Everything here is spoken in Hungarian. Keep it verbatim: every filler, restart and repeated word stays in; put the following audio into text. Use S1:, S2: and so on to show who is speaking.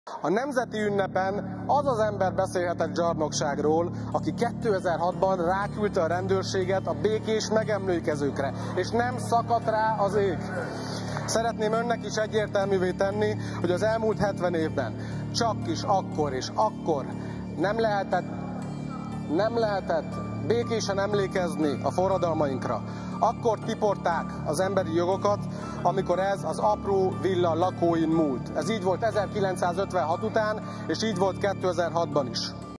S1: A nemzeti ünnepen az az ember beszélhetett zsarnokságról, aki kétezer-hatban ráküldte a rendőrséget a békés megemlékezőkre, és nem szakadt rá az ég. Szeretném önnek is egyértelművé tenni, hogy az elmúlt hetven évben csak is akkor és akkor nem lehetett, nem lehetett békésen emlékezni a forradalmainkra. Akkor tiporták az emberi jogokat, amikor ez az apró villa lakóin múlt. Ez így volt ezerkilencszázötvenhat után, és így volt kétezer-hatban is.